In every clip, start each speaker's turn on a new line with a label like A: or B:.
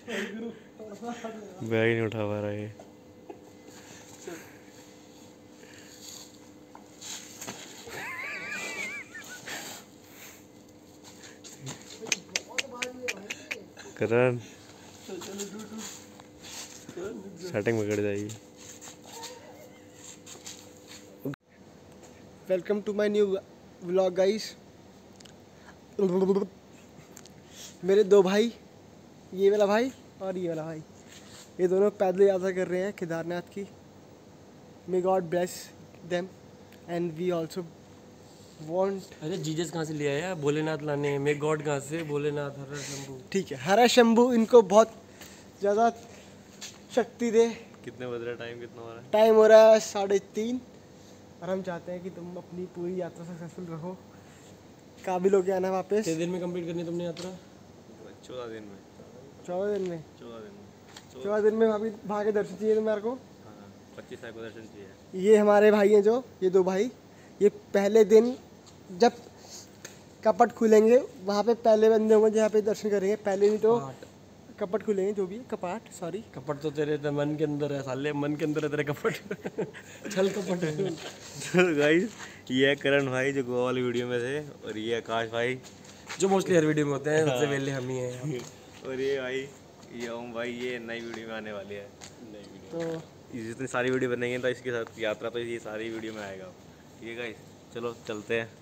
A: Bag नहीं उठा पा रहा है। करण सेटिंग बिगड़ जाएगी।
B: Welcome to my new vlog guys. मेरे दो भाई, ये वाला भाई और ये वाला भाई, ये दोनों पैदल यात्रा कर रहे हैं केदारनाथ की। May God bless them and we also want.
C: अरे जीजस कहाँ से ले आया भोलेनाथ लाने? मे गॉड कहाँ से? भोलेनाथ हर शंभू।
B: ठीक है, हरा शंभू इनको बहुत ज़्यादा शक्ति दे।
A: कितने बज रहा है? टाइम कितना हो रहा है?
B: टाइम हो रहा है 3:30 और हम चाहते हैं कि तुम अपनी पूरी यात्रा सक्सेसफुल रहो, काबिल होके आना वापस।
C: कितने दिन में कंप्लीट करनी है तुमने यात्रा?
A: 14 दिन में।
B: 14 दिन में?
A: 14 दिन में
B: वहाँ के दर्शन चाहिए तुम्हारे को।
A: हाँ, 25 तारीख को दर्शन चाहिए।
B: ये हमारे भाई हैं, जो ये दो भाई, ये पहले दिन जब कपट खुलेंगे वहाँ पे पहले बंदे होंगे जहाँ पे दर्शन करेंगे। पहले नहीं तो कपट खुलेंगे, जो भी है कपाट, सॉरी
C: कपट तो तेरे मन के अंदर है साले, मन के अंदर है तेरे कपट। चल कपट।
A: तो गाइस ये है करण भाई जो गोवा वाली वीडियो में थे, और ये आकाश भाई
C: जो मोस्टली हर वीडियो में होते हैं, सबसे पहले हम ही हैं।
A: और ये भाई, ये ओम भाई, ये नई वीडियो में आने वाली है।
B: तो
A: जितनी सारी वीडियो बनेंगे तो इसके साथ यात्रा तो ये सारी वीडियो में आएगा। ठीक है गाइस, चलो चलते हैं।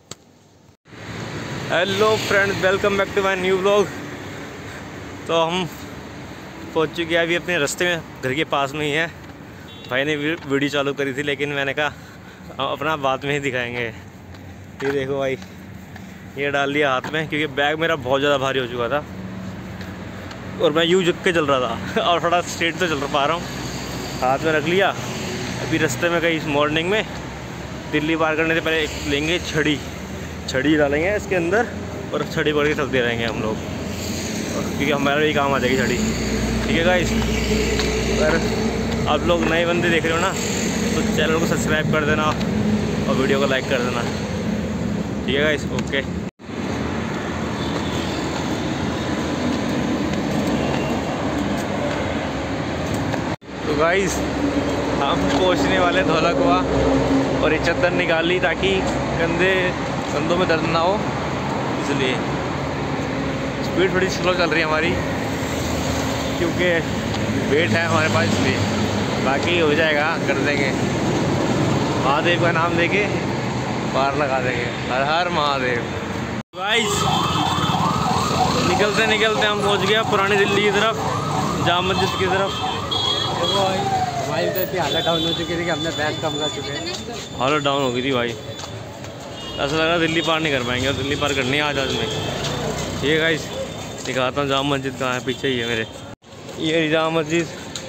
A: Hello friends, welcome back to my new vlog. तो हम पहुंच चुके हैं अभी अपने रास्ते में, घर के पास में ही है। भाई ने वीडियो चालू करी थी, लेकिन मैंने कहा हम अपना बाद में ही दिखाएंगे। ये देखो भाई, ये डाल लिया हाथ में, क्योंकि बैग मेरा बहुत ज़्यादा भारी हो चुका था और मैं यूँ झुक के चल रहा था और थोड़ा स्ट्रेट तो चल पा रहा हूँ। हाथ में रख लिया। अभी रास्ते में कहीं इस मॉर्निंग में दिल्ली पार करने से पहले लेंगे छड़ी डालेंगे इसके अंदर और छड़ी पकड़ के चलते रहेंगे हम लोग, क्योंकि हमारा भी काम आ जाएगी छड़ी। ठीक है गाइस, अगर आप लोग नए बंदे देख रहे हो ना तो चैनल को सब्सक्राइब कर देना और वीडियो को लाइक कर देना। ठीक है गाइस, ओके। तो गाइस हम पहुंचने वाले धौला कुआं, और ये चद्दर निकाली ताकि कंधों में दर्द ना हो, इसलिए स्पीड थोड़ी स्लो चल रही है हमारी, क्योंकि वेट है हमारे पास, इसलिए बाकी हो जाएगा, कर देंगे। महादेव का नाम लेके पार लगा देंगे। हर हर महादेव। गाइस निकलते निकलते हम पहुंच गया पुरानी दिल्ली की तरफ, जामा मस्जिद की तरफ।
C: हमारी तो इतनी हालत डाउन हो चुकी थी कि हमने बैग कम कर चुके हैं।
A: हालत डाउन हो गई थी भाई, ऐसा लगा दिल्ली पार नहीं कर पाएंगे, और दिल्ली पार करनी है आज में। ये गाइस दिखाता हूँ जामा मस्जिद कहाँ है, पीछे ही है मेरे। ये जामा मस्जिद,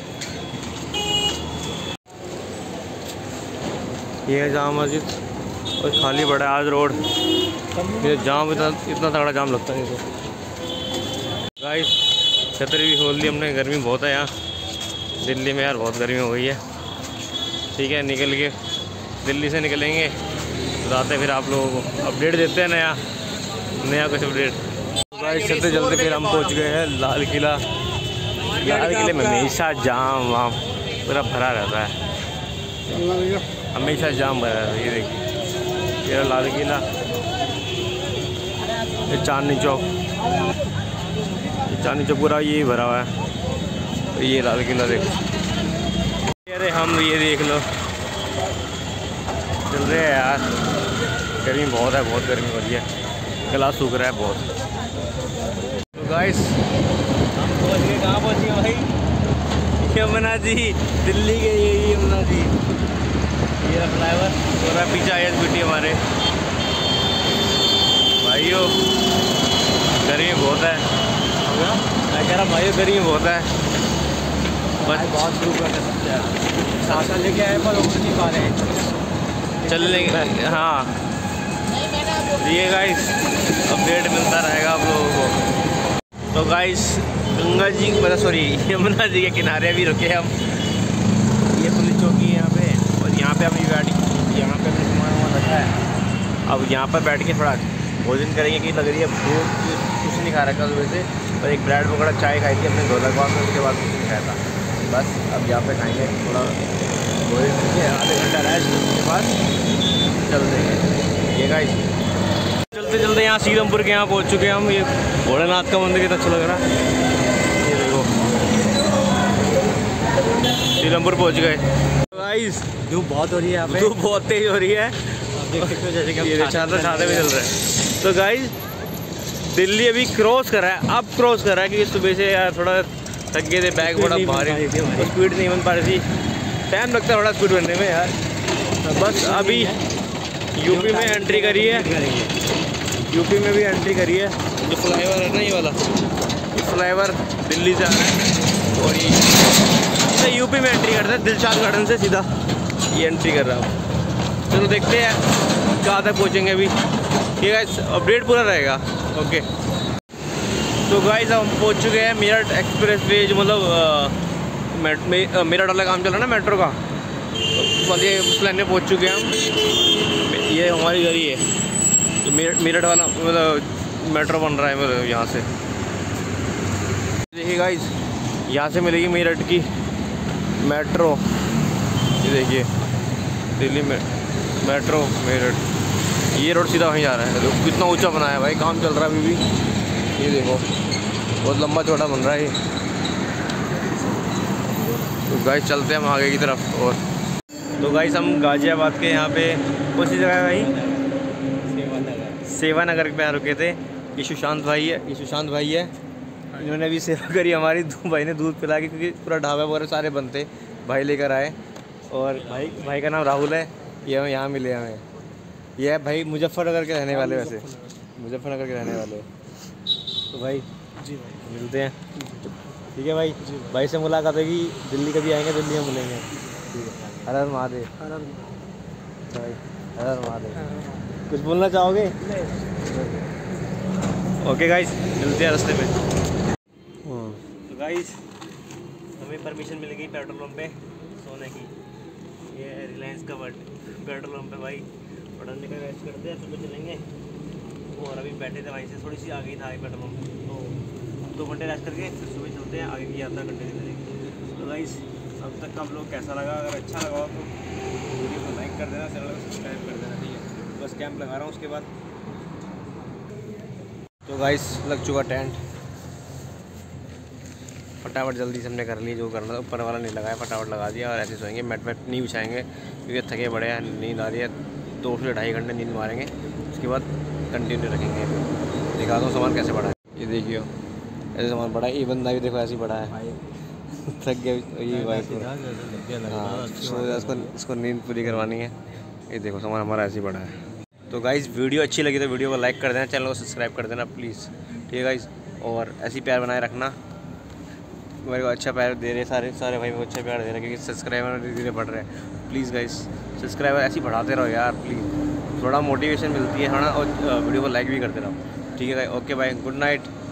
A: ये है जामा मस्जिद, और खाली पड़ा है आज रोड। ये जाम इतना तगड़ा जाम लगता है। तो गाइस छतरी भी खोल ली हमने, गर्मी बहुत है यहाँ दिल्ली में यार, बहुत गर्मी हो गई है। ठीक है, निकल के दिल्ली से निकलेंगे, बताते फिर आप लोगों को अपडेट देते हैं, नया कुछ अपडेट। गाइस चलते चलते फिर हम पहुंच गए हैं लाल किला। लाल किले में हमेशा जाम वाम पूरा भरा रहता है, हमेशा जाम भरा रहता है। ये देखिए, ये लाल किला, ये चांदनी चौक, चांदनी चौक पूरा ये भरा हुआ है। ये लाल किला देखो। अरे हम ये देख लो, चल रहे हैं यार, गर्मी बहुत है, बहुत गर्मी हो रही है, गला सूख रहा है बहुत। तो गाइस हम पहुंच गए, कहाँ पहुंच गए भाई? यमुना जी, दिल्ली के ये यमुना जी, ये फ्लाईओवर हो रहा है पीछे, ISBT हमारे भाइयों। गर्मी बहुत है, मैं कह रहा भाइयों गर्मी बहुत है, बस
C: बहुत दूर कर सकते हैं, सासा लेके आए पर उठ नहीं पा रहे
A: चलने। हाँ ये गाइस अपडेट मिलता रहेगा आप लोगों को। तो गाइस गंगा जी, मतलब सॉरी यमुना जी के किनारे भी रुके हम। ये पुलिस चौकी है यहाँ पे, और यहाँ पे अभी यहाँ पे हमने सामान रखा है। अब यहाँ पर बैठ के थोड़ा भोजन करेंगे, कि लग रही है भूख, नहीं खा रखा सुबह से, और एक ब्रेड पकौड़ा चाय खाई थी अपने ढोलकबाग में, उसके बाद कुछ नहीं खाया था। बस अब यहाँ पे खाएंगे थोड़ा गोली करके, आधे घंटा रेस्ट, उसके बाद चलते हैं। ये गाइस चलते चलते यहाँ सीरमपुर के यहाँ पहुँच चुके हैं हम। ये भोलेनाथ का मंदिर कितना अच्छा लग रहा है, ये देखो सीरमपुर पहुँच गए। गाइस
C: धूप बहुत हो रही है यहाँ पे,
A: धूप बहुत तेज हो रही है,
C: देख सकते हो जैसे कि
A: ये छाते भी चल रहे हैं। तो गाइस दिल्ली अभी क्रॉस कर रहा है, अब क्रॉस कर रहा है, क्योंकि सुबह से यार थोड़ा थक गए थे, बैग बड़ा भारी, स्पीड नहीं बन पा रही थी, टाइम लगता है थोड़ा स्पीड बनने में यार। बस अभी यूपी में एंट्री करी है, यूपी में भी एंट्री करी है। जो फ्लाईओवर है ना ये वाला, ये फ्लाईओवर दिल्ली से आ रहा है, और ये यूपी में एंट्री करता है, दिलशाद गार्डन से सीधा ये एंट्री कर रहा है। चलो देखते हैं कहाँ तक पहुँचेंगे अभी, ठीक है अपडेट पूरा रहेगा। ओके तो गाइस हम पहुँच चुके हैं मेरठ एक्सप्रेस वे, जो मतलब मेरठ वाला काम चल रहा है ना मेट्रो का, तो ये उस लाइन में पहुँच चुके हैं हम। ये हमारी गली है, तो मेरठ वाला मतलब मेट्रो बन रहा है मतलब यहाँ से। देखिए गाइस यहाँ से मिलेगी मेरठ की मेट्रो, ये देखिए दिल्ली में मेट्रो मेरठ, ये रोड सीधा वहीं जा रहा है। तो कितना ऊंचा बनाया है भाई, काम चल रहा है अभी भी, ये देखो बहुत लंबा चौड़ा बन रहा है ये। तो गाइस चलते हैं हम आगे की तरफ। और तो गाइस हम गाज़ियाबाद के यहाँ पे कौन सी जगह है भाई, सेवा नगर पे रुके थे। ये सुशांत भाई है, ये सुशांत भाई है, इन्होंने अभी सेवा करी हमारी, भाई ने दूध पिला के, क्योंकि पूरा ढाबा वगैरह सारे बनते भाई लेकर आए। और भाई का नाम राहुल है, ये हमें यहाँ मिले हमें। ये है भाई मुजफ्फरनगर के रहने वाले, वैसे मुजफ्फरनगर के रहने वाले। तो भाई
B: जी भाई
A: मिलते हैं, ठीक है भाई। भाई से मुलाकात होगी, दिल्ली कभी आएंगे दिल्ली में मिलेंगे, ठीक है। हर हर महादेव। अच्छा भाई हर हर महादेव। कुछ बोलना चाहोगे? ओके गाइस मिलते हैं रास्ते में। तो गाइस हमें परमिशन मिल गई पेट्रोल पंप पे सोने की, ये है रिलायंस का पेट्रोल पंप पे भाई। पढ़ने का रेस्ट करते हैं, सुबह चलेंगे। और अभी बैठे थे वहीं से थोड़ी सी आगे ही था पेट्रोल पंप, तो 2 घंटे रेस्ट करके फिर सुबह चलते हैं, आगे की यात्रा कंटिन्यू करेंगे। तो गाइस अब तक का आप लोग कैसा लगा, अगर अच्छा लगा हो तो वीडियो को लाइक कर देना, चैनल को सब्सक्राइब कर देना, ठीक है। बस कैंप लगा रहा हूँ उसके बाद। तो गाइस लग चुका टेंट, फटाफट जल्दी से हमने कर लिया जो करना था, ऊपर वाला नहीं लगाया, फटाफट लगा दिया और ऐसे सोएंगे। मैट नहीं बिछाएंगे क्योंकि थके बड़े हैं, नींद आ रही है, 2 से 2.5 घंटे नींद मारेंगे, उसके बाद कंटिन्यू रखेंगे। दिखाता हूँ सामान कैसे बढ़ा है, ये देखिए ऐसे सामान बढ़ा है। ये बंदा भी देखो ऐसे ही बढ़ा है, थक गया ये भाई, इसको नींद पूरी करवानी है। ये देखो सामान हमारा ऐसे ही बढ़ा है। तो गाइज़ वीडियो अच्छी लगी तो वीडियो को लाइक कर देना, चैनल को सब्सक्राइब कर देना प्लीज़, ठीक है गाइज़। और ऐसी प्यार बनाए रखना, मेरे को अच्छा प्यार दे रहे सारे भाई, मेरे को अच्छा प्यार दे रहे हैं, क्योंकि सब्सक्राइबर धीरे धीरे बढ़ रहे हैं। प्लीज़ गाइज़ सब्सक्राइबर ऐसे ही बढ़ाते रहो यार प्लीज़, थोड़ा मोटिवेशन मिलती है, है ना। और वीडियो को लाइक भी करते रहो, ठीक है guys. Okay bye, good night.